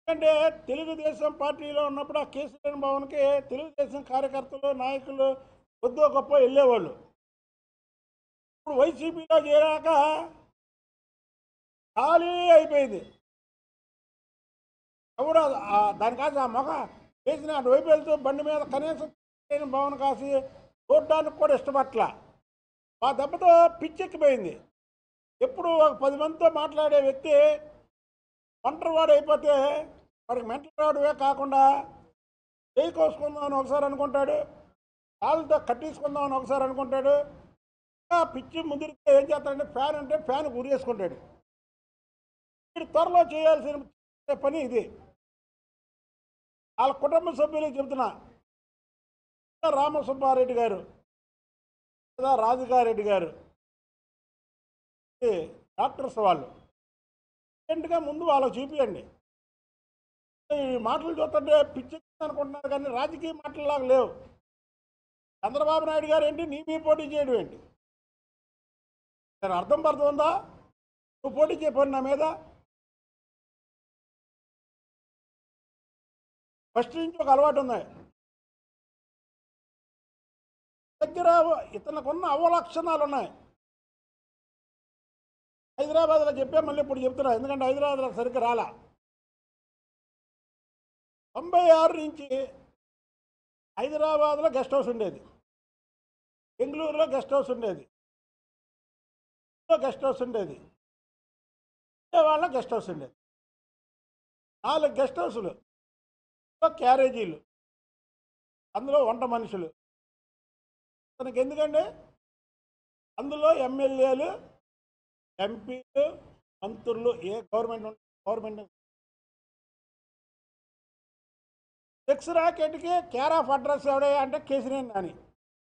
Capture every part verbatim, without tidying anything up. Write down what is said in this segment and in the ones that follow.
ఎందుకంటే తెలుగుదేశం పార్టీలో ఉన్నప్పుడు ఆ కేసీఆర్ భవన్కి తెలుగుదేశం కార్యకర్తలు నాయకులు కొద్దో గొప్ప వెళ్ళేవాళ్ళు. ఇప్పుడు వైసీపీలో చేరాక ఖాళీ అయిపోయింది. ఎవరు దానికాసి ఆ మొగ వేసిన అటువైపు వెళ్తూ బండి మీద కనీసం భవన్ కాసి చూడడానికి కూడా ఇష్టపట్ల. ఆ దెబ్బతో పిచ్చెక్కిపోయింది. ఎప్పుడు ఒక పది మందితో మాట్లాడే వ్యక్తి ఒంటరివాడు అయిపోతే వాడికి మెంటల్ రావడమే కాకుండా చేయి కోసుకుందామని ఒకసారి అనుకుంటాడు, కాళ్ళతో కట్టేసుకుందామని ఒకసారి అనుకుంటాడు. ఇంకా పిచ్చి ముదిరితే ఏం చేస్తాడంటే ఫ్యాన్ అంటే ఫ్యాన్ గురివేసుకుంటాడు. వీడు త్వరలో చేయాల్సిన పని ఇది. వాళ్ళ కుటుంబ సభ్యులకు చెబుతున్నా, రామసుబ్బారెడ్డి గారు లేదా రాజుగారెడ్డి గారు డాక్టర్స్ వాళ్ళు అర్జెంటుగా ముందు వాళ్ళకి చూపించండి. ఈ మాటలు చూస్తుంటే పిచ్చి అనుకుంటున్నారు కానీ రాజకీయ మాటల్లాగా లేవు. చంద్రబాబు నాయుడు గారు ఏంటి నీ మీ పోటీ చేయడం ఏంటి? దాని అర్థం పర్థం ఉందా? నువ్వు పోటీ చేయపోయి నా మీద ఫస్ట్ నుంచి ఒక అలవాటు ఉన్నాయి. దగ్గర ఇతనుకున్న అవలక్షణాలు ఉన్నాయి. హైదరాబాద్లో చెప్పే మళ్ళీ ఇప్పుడు చెప్తున్నా, ఎందుకంటే హైదరాబాద్లో సరిగ్గా రాలా. తొంభై ఆరు నుంచి హైదరాబాద్లో గెస్ట్ హౌస్ ఉండేది, బెంగళూరులో గెస్ట్ హౌస్ ఉండేది, గెస్ట్ హౌస్ ఉండేది, విజయవాడలో గెస్ట్ హౌస్ ఉండేది. నాలుగు గెస్ట్ హౌసులు, క్యారేజీలు, అందులో వంట మనుషులు. తనకి ఎందుకండి అందులో ఎమ్మెల్యేలు, ఎంపీలు, మంత్రులు, ఏ గవర్నమెంట్ గవర్నమెంట్ సెక్స్ రాకెట్కి కేర్ ఆఫ్ అడ్రస్ ఎవడే అంటే కేసీఆర్ నాని.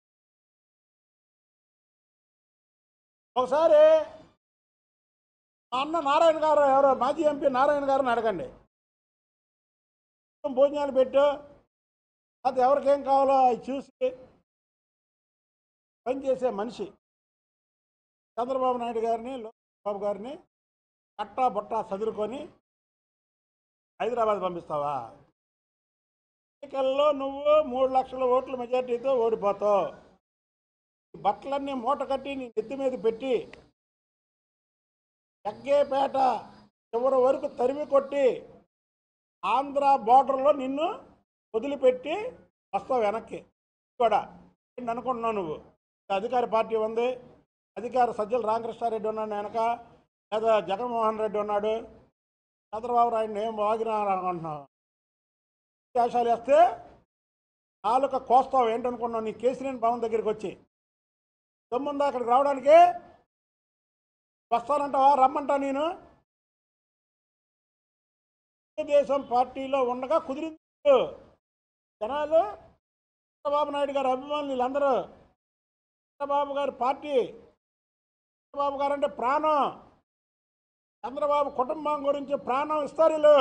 ఒకసారి మా అన్న నారాయణ గారు, ఎవరో మాజీ ఎంపీ నారాయణ గారిని అడగండి. భోజనాలు పెట్టు, అది ఎవరికేం కావాలో అవి చూసి పనిచేసే మనిషి. చంద్రబాబు నాయుడు గారిని, లోకేష్ గారిని కట్టా బొట్టా చదువుకొని హైదరాబాద్ పంపిస్తావా? ఎన్నికల్లో నువ్వు మూడు లక్షల ఓట్ల మెజార్టీతో ఓడిపోతావు. బట్టలన్నీ మూట కట్టి నీ నెత్తి మీద పెట్టి జగ్గేపేట చివరి వరకు తరిమి కొట్టి ఆంధ్ర బార్డర్లో నిన్ను వదిలిపెట్టి వస్తావు వెనక్కి కూడా. ఏంటి అనుకుంటున్నావు నువ్వు? అధికార పార్టీ ఉంది, అధికార సజ్జల రామకృష్ణారెడ్డి ఉన్నాడు వెనక, లేదా జగన్మోహన్ రెడ్డి ఉన్నాడు, చంద్రబాబు నాయుడిని ఏం వాగినా అనుకుంటున్నావు? అవకాశాలు వేస్తే నాలుక కోస్తావు. ఏంటనుకున్నావు? నీ కేసీఆర్ భవన్ దగ్గరికి వచ్చి దమ్ముందా అక్కడికి రావడానికి? వస్తానంటావా? రమ్మంటా నేను. తెలుగుదేశం పార్టీలో ఉండగా కుదిరింది. జనాలు చంద్రబాబు నాయుడు గారి అభిమానులు వీళ్ళందరూ, చంద్రబాబు గారి పార్టీ, చంద్రబాబు గారు అంటే ప్రాణం, చంద్రబాబు కుటుంబం గురించి ప్రాణం ఇస్తారు వీళ్ళు.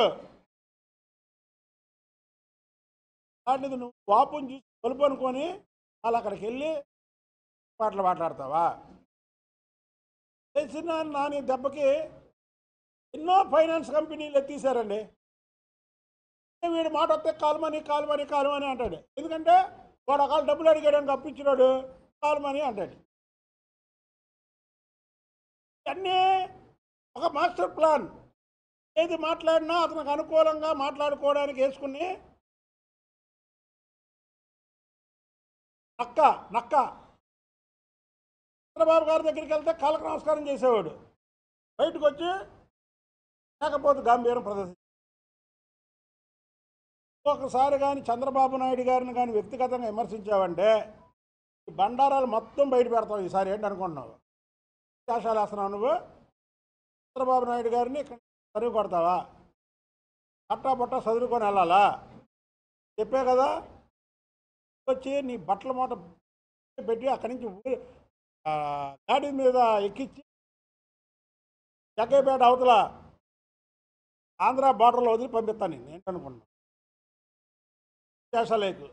వాటిని నువ్వు వాపుని చూసి తలుపు అనుకొని వాళ్ళు అక్కడికి వెళ్ళి మాటలు మాట్లాడతావా? తెలిసిన నాని దెబ్బకి ఎన్నో ఫైనాన్స్ కంపెనీలు ఎత్తేసారండి. వీడి మాట వస్తే కాలుమని కాలుమని కాలుమని అంటాడు. ఎందుకంటే వాడు ఒకళ్ళు డబ్బులు అడిగాడానికి అప్పించినాడు, కాలుమని అంటాడు. అన్నీ ఒక మాస్టర్ ప్లాన్. ఏది మాట్లాడినా అతనికి అనుకూలంగా మాట్లాడుకోవడానికి వేసుకుని నక్క నక్క చంద్రబాబు గారి దగ్గరికి వెళ్తే కాళ్ళకు నమస్కారం చేసేవాడు, బయటకు వచ్చి లేకపోతే గాంభీర్యం ప్రదర్శించాడు. ఒకసారి కానీ చంద్రబాబు నాయుడు గారిని కానీ వ్యక్తిగతంగా విమర్శించావంటే ఈ బండారాలు మొత్తం బయట పెడతావు. ఈసారి ఏంటి అనుకుంటున్నావు? అవకాశాలు వేస్తున్నావు నువ్వు. చంద్రబాబు నాయుడు గారిని ఇక్కడ చదువు కొడతావా? పట్టా బొట్టా చదువుకొని వెళ్ళాలా? చెప్పే కదా, వచ్చి నీ బట్టల మూట పెట్టి అక్కడి నుంచి ఊరి గాడి మీద ఎక్కించి జగ్గేపేట అవతల ఆంధ్ర బార్డర్లో వదిలి పంపిస్తాను నేను. ఏంటనుకున్నాను? చేసలేకు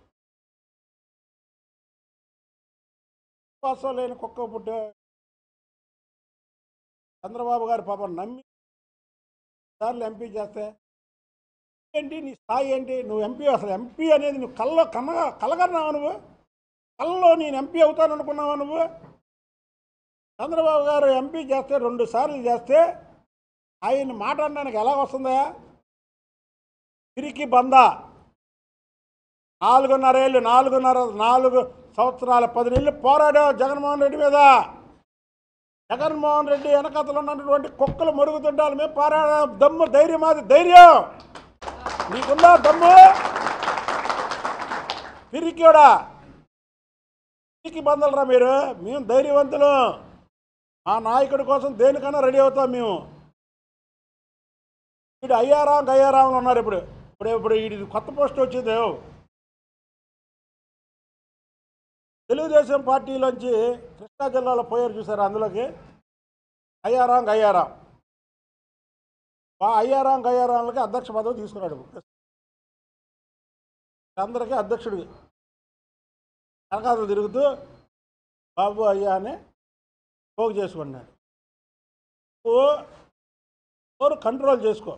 విశ్వాసం లేని కుక్క పుట్టే చంద్రబాబు గారి పాపం నమ్మి సార్లు ఎంపీ చేస్తే ఏంటి నీ స్థాయి ఏంటి? నువ్వు ఎంపీ, అసలు ఎంపీ అనేది నువ్వు కళ్ళ కన్న కలగన్నావా? నువ్వు కళ్ళలో నేను ఎంపీ అవుతాను అనుకున్నావా? నువ్వు చంద్రబాబు గారు ఎంపీ చేస్తే రెండు సార్లు చేస్తే ఆయన మాట్లాడడానికి ఎలా వస్తుందా? తిరిగి బందా నాలుగున్నరేళ్ళు నాలుగున్నర నాలుగు సంవత్సరాల పది నెలలు పోరాడావు జగన్మోహన్ రెడ్డి మీద. జగన్మోహన్ రెడ్డి వెనకతలు ఉన్నటువంటి కుక్కలు మరుగుతుండాలి మేము పోరాడా. దమ్ము ధైర్యం, అది ధైర్యం నీకుందా? దమ్ము పిరికిడా పిరికి బందలరా మీరు. మేము ధైర్యవంతులు, మా నాయకుడి కోసం దేనికన్నా రెడీ అవుతాం మేము. వీడు అయ్యారాం గయ్యారాంలు ఉన్నారు ఇప్పుడు. ఇప్పుడు ఇప్పుడు వీడి కొత్త పోస్ట్ వచ్చింది. తెలుగుదేశం పార్టీలోంచి కృష్ణా జిల్లాలో పోయారు చూసారు, అందులోకి అయ్యారాం గయ్యారాం. ఆ అయ్యారాం గయ్యారాంలకి అధ్యక్ష పదవి తీసుకున్నాడు. అందరికీ అధ్యక్షుడు వెనకాతలు తిరుగుతూ బాబు అయ్యా అని పోగు చేసుకున్నాడు. ఓరు కంట్రోల్ చేసుకో.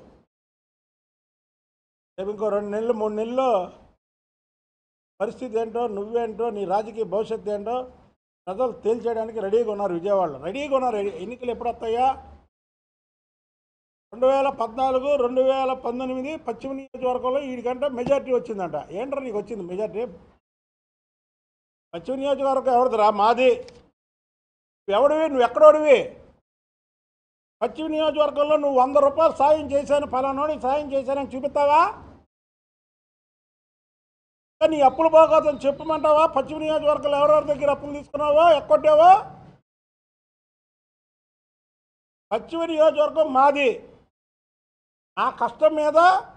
రేపు ఇంకో రెండు నెలలు మూడు నెలల్లో పరిస్థితి ఏంటో, నువ్వేంటో, నీ రాజకీయ భవిష్యత్తు ఏంటో ప్రజలు తేల్చేయడానికి రెడీగా ఉన్నారు. విజయవాడలో రెడీగా ఉన్నారు. ఎన్నికలు ఎప్పుడు వస్తాయా? రెండు వేల పద్నాలుగు రెండు వేల పంతొమ్మిది పశ్చిమ నియోజకవర్గంలో వీడికంటే మెజార్టీ వచ్చిందంట. ఏంట్రా నీకు వచ్చింది మెజార్టీ? పశ్చిమ నియోజకవర్గం ఎవరిదిరా? మాది. ఎవడివి? నువ్వు ఎక్కడోడివి? పశ్చిమ నియోజకవర్గంలో నువ్వు వంద రూపాయలు సాయం చేశాను, ఫలానోడికి సాయం చేశానని చూపిస్తావా? నీ అప్పులు పోగొద్దని చెప్పమంటావా? పశ్చిమ నియోజకవర్గంలో ఎవరెవరి దగ్గర అప్పులు తీసుకున్నావో, ఎక్కొట్టావో? పశ్చిమ నియోజకవర్గం మాది. నా కష్టం మీద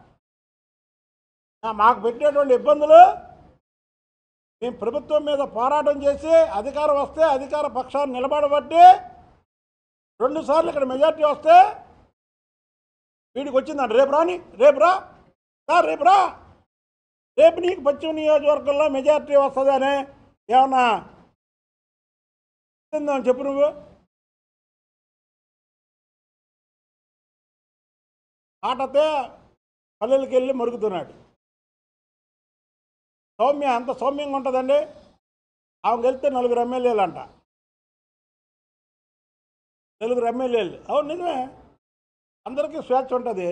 మాకు పెట్టినటువంటి ఇబ్బందులు మేము ప్రభుత్వం మీద పోరాటం చేసి అధికారం వస్తే అధికార పక్షాన్ని నిలబడబట్టి రెండుసార్లు ఇక్కడ మెజార్టీ వస్తే వీడికి వచ్చిందంట. రేపు రాని రేపు రా సార్ రేపు రా రేపు నీకు పశ్చిమ నియోజకవర్గంలో మెజార్టీ వస్తుందని ఏమన్నా అని చెప్పు. నువ్వు ఆటతే పల్లెలకి వెళ్ళి మరుగుతున్నాడు. సౌమ్య అంత సౌమ్యంగా ఉంటుందండి. ఆమెకు వెళ్తే నలుగురు ఎమ్మెల్యేలు అంట. నలుగురు ఎమ్మెల్యేలు. అవును నిజమే, అందరికీ స్వేచ్ఛ ఉంటుంది.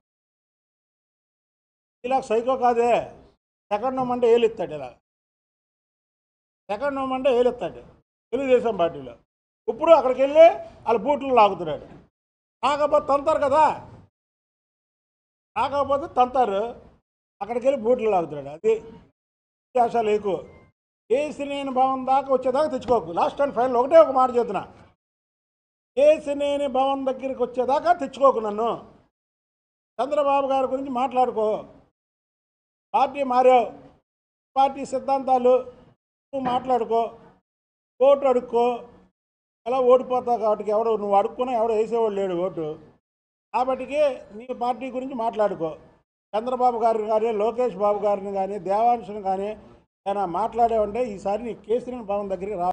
ఇలా సైకో కాదే. సెకండ్ హోమ్ అంటే ఏలెత్తాడు. ఇలా సెకండ్ హోమ్ అంటే ఏలెత్తాడు తెలుగుదేశం పార్టీలో. ఇప్పుడు అక్కడికి వెళ్ళి వాళ్ళ బూట్లు లాగుతున్నాడు. కాకపోతే తంతారు కదా, కాకపోతే తంతారు. అక్కడికి వెళ్ళి బూట్లు లాగుతున్నాడు. అది అవకాశాలు ఎక్కువ. కేసినేని భవన్ దాకా వచ్చేదాకా తెచ్చుకోకు. లాస్ట్ అండ్ ఫైనల్ ఒకటే ఒక మాట చెప్తున్నా, కేసినేని భవన్ దగ్గరికి వచ్చేదాకా తెచ్చుకోకు నన్ను. చంద్రబాబు గారి గురించి మాట్లాడుకో. పార్టీ మారావు, పార్టీ సిద్ధాంతాలు నువ్వు మాట్లాడుకో. ఓటు అడుక్కో. ఎలా ఓడిపోతావు కాబట్టి ఎవడో నువ్వు అడుక్కున్నా ఎవడో వేసేవాడు లేడు ఓటు. కాబట్టికి నీ పార్టీ గురించి మాట్లాడుకో. చంద్రబాబు గారిని కానీ లోకేష్ బాబు గారిని కానీ దేవాంశను కానీ ఏమైనా మాట్లాడేవంటే ఈసారి నీ కేసినేని భవన్ దగ్గరికి రా.